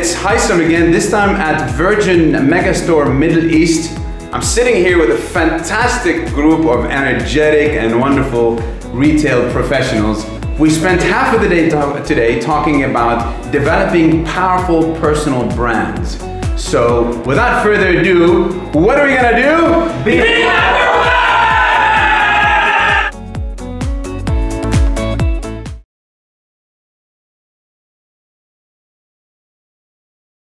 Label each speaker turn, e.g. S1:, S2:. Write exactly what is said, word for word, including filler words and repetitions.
S1: it's Haysam again, this time at Virgin Megastore Middle East. I'm sitting here with a fantastic group of energetic and wonderful retail professionals. We spent half of the day today talking about developing powerful personal brands. So without further ado, what are we gonna do? Be